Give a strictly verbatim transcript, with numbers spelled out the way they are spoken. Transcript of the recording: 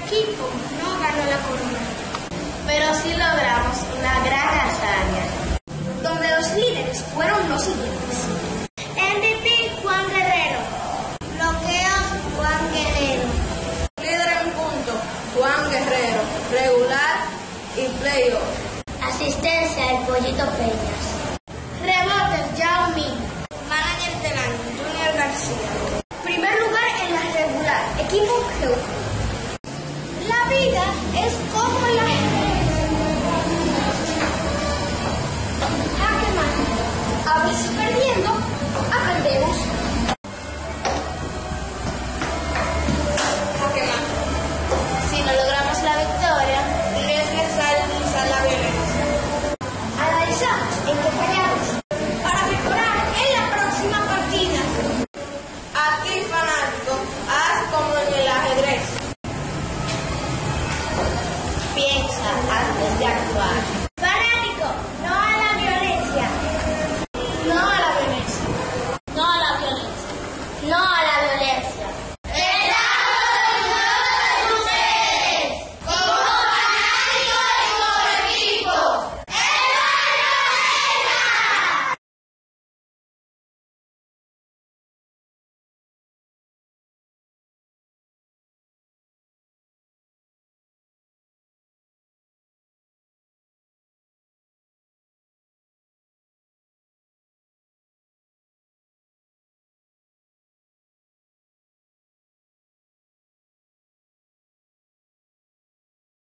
equipo no ganó la corona, pero sí logramos una gran hazaña, donde los líderes fueron los siguientes: M V P Juan Guerrero, bloqueos Juan Guerrero, líder en punto Juan Guerrero, regular y playoff, asistencia el Pollito Peñas, rebotes Yao Ming, manager del año Junior García, primer lugar en la regular equipo G. La vida es como la